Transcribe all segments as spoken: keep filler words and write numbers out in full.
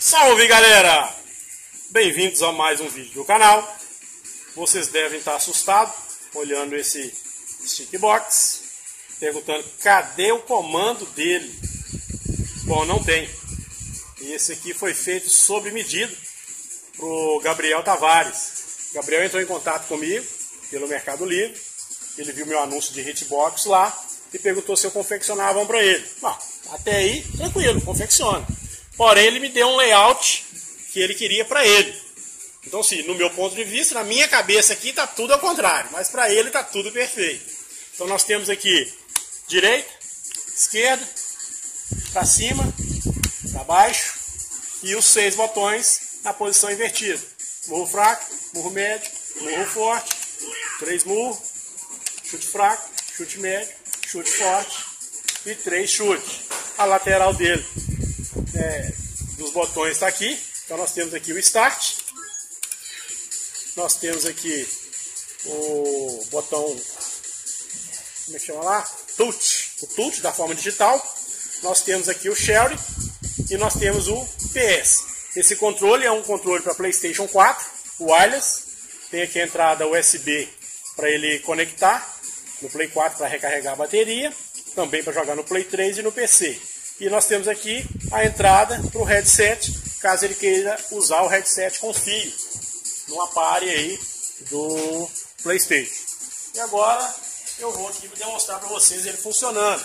Salve, galera! Bem-vindos a mais um vídeo do canal. Vocês devem estar assustados olhando esse stick box, perguntando cadê o comando dele. Bom, não tem. E esse aqui foi feito sob medida pro Gabriel Tavares. Gabriel entrou em contato comigo pelo Mercado Livre. Ele viu meu anúncio de hitbox lá e perguntou se eu confeccionava um para ele. Bom, até aí, tranquilo, confecciona. Porém, ele me deu um layout que ele queria para ele. Então, assim, no meu ponto de vista, na minha cabeça aqui está tudo ao contrário, mas para ele está tudo perfeito. Então, nós temos aqui direita, esquerda, para cima, para baixo e os seis botões na posição invertida. Murro fraco, murro médio, murro forte, três murros, chute fraco, chute médio, chute forte e três chutes. A lateral dele é, dos botões está aqui. Então nós temos aqui o Start. Nós temos aqui o botão, como é que chama lá? Touch. O Touch da forma digital. Nós temos aqui o Sherry e nós temos o P S. Esse controle é um controle para PlayStation quatro, wireless. Tem aqui a entrada U S B para ele conectar no Play quatro para recarregar a bateria, também para jogar no Play três e no P C. E nós temos aqui a entrada para o headset, caso ele queira usar o headset com fio, numa pare aí do PlayStation. E agora eu vou aqui demonstrar para vocês ele funcionando.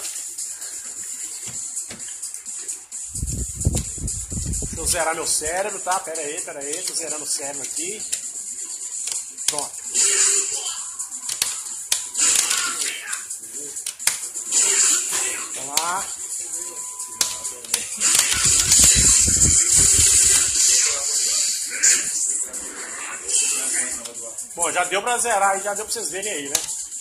Deixa eu zerar meu cérebro, tá? Pera aí, pera aí, tô zerando o cérebro aqui. Pronto. Vamos lá. Bom, já deu pra zerar, já deu pra vocês verem aí, né?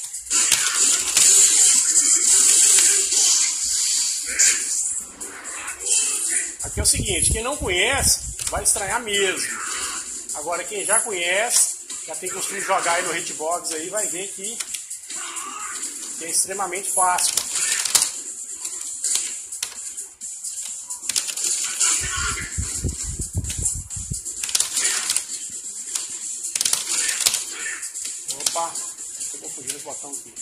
Aqui é o seguinte, quem não conhece vai estranhar mesmo. Agora quem já conhece, já tem costume de jogar aí no hitbox aí, vai ver que, que é extremamente fácil. Opa, eu vou fugir desse botão aqui.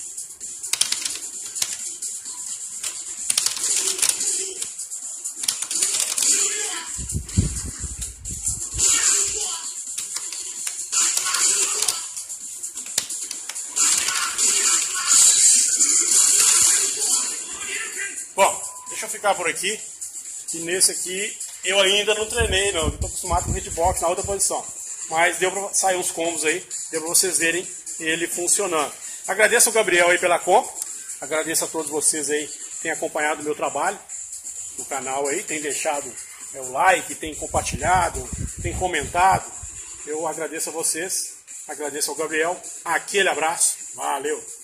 Bom, deixa eu ficar por aqui. E nesse aqui eu ainda não treinei, não. Estou acostumado com o hitbox na outra posição. Mas deu para sair uns combos aí, deu para vocês verem ele funcionando. Agradeço ao Gabriel aí pela compra. Agradeço a todos vocês aí que têm acompanhado o meu trabalho no canal aí, têm deixado é, o like, têm compartilhado, têm comentado. Eu agradeço a vocês, agradeço ao Gabriel. Aquele abraço, valeu!